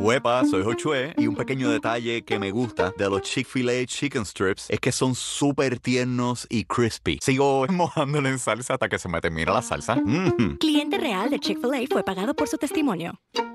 Huepa, soy Josué y un pequeño detalle que me gusta de los Chick-fil-A Chicken Strips es que son súper tiernos y crispy. Sigo mojándolo en salsa hasta que se me termina la salsa. Cliente real de Chick-fil-A fue pagado por su testimonio.